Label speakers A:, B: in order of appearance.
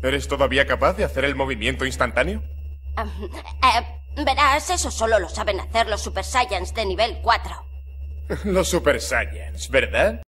A: ¿Eres todavía capaz de hacer el movimiento instantáneo?
B: Verás, eso solo lo saben hacer los Super Saiyans de nivel 4.
A: Los Super Saiyans, ¿verdad?